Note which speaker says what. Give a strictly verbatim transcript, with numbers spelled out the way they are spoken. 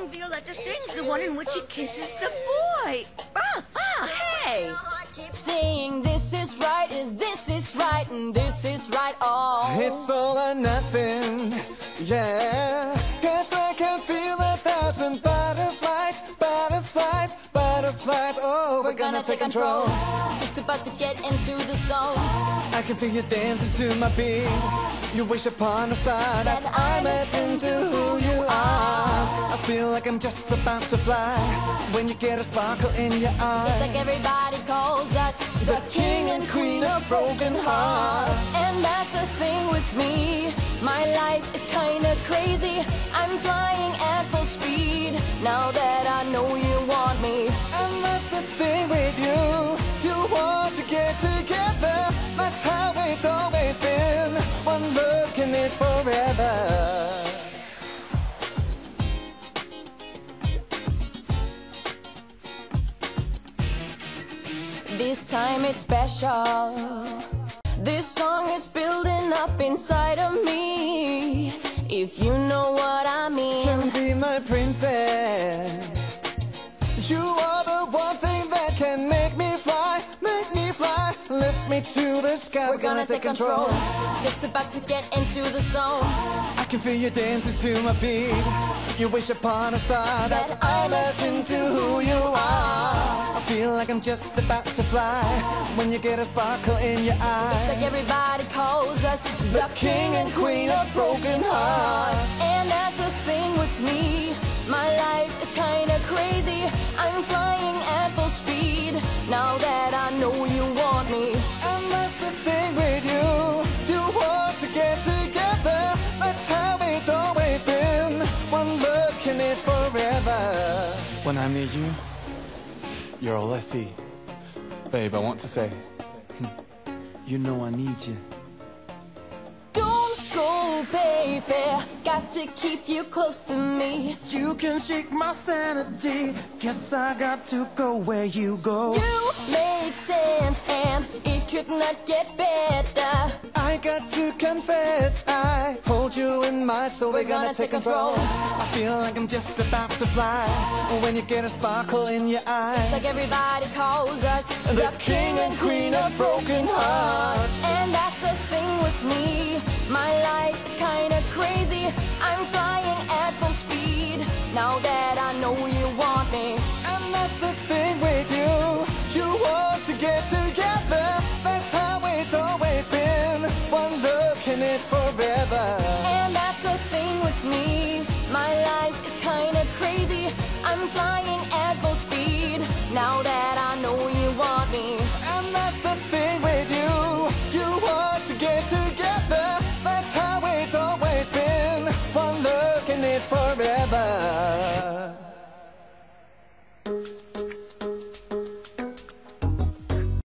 Speaker 1: song Violetta sings, the one in which he kisses the boy. Ah, ah, hey!
Speaker 2: Keep saying this is right, and this is right, and this is right all.
Speaker 3: It's all or nothing, yeah. Cause I can feel a thousand butterflies, butterflies, butterflies. Oh, we're,
Speaker 2: We're gonna, gonna take control. control. Just about to get into the zone.
Speaker 3: I can feel you dancing to my beat. You wish upon a star that, that I'm as into who you are. I feel like I'm just about to fly when you get a sparkle in your eye.
Speaker 2: It's like everybody calls us the, the king and queen of broken hearts. And that's the thing with me. My life is kinda crazy. I'm flying at full speed now that I know you want me.
Speaker 3: And that's the thing with you. You want to get together. That's how it's always been. One look and it's forever.
Speaker 2: This time it's special. This song is building up inside of me. If you know what I mean.
Speaker 3: Can be my princess. You are the one thing that can make me fly, make me fly, lift me to the sky.
Speaker 2: We're gonna take control. Just about to get into the zone.
Speaker 3: I can feel you dancing to my beat. You wish upon a star that, that I'm as into who you are. I feel like I'm just about to fly when you get a sparkle in your eye.
Speaker 2: It's like everybody calls us
Speaker 3: the, the king and queen of broken hearts.
Speaker 2: And that's the thing with me. My life is kinda crazy. I'm flying at full speed now that I know you want me.
Speaker 3: And that's the thing with you. You want to get together. That's how it's always been. One look and it's forever. When I'm near you, you're all I see. Babe, I want to say, you know I need you.
Speaker 2: Don't go, baby. Got to keep you close to me.
Speaker 4: You can shake my sanity. Guess I got to go where you go.
Speaker 2: You make sense and it could not get better.
Speaker 3: I got to confess, I hold you in my soul.
Speaker 2: We're,
Speaker 3: We're gonna,
Speaker 2: gonna take
Speaker 3: control.
Speaker 2: control.
Speaker 3: I feel like I'm just about to fly when you get a sparkle in your eye.
Speaker 2: It's like everybody calls us
Speaker 3: the, the king and queen of broken hearts.
Speaker 2: And that's the thing with me. My life is kinda crazy. I'm flying at full speed now that I know you want me.
Speaker 3: And that's the thing with you. You want to get together. That's how it's always been. One look and it's forever.
Speaker 2: And that's the thing with me. My life is kinda crazy. I'm flying at full speed now that I know you want me.
Speaker 3: And that's the thing with you. You want to get together. That's how it's always been. One look and it's forever.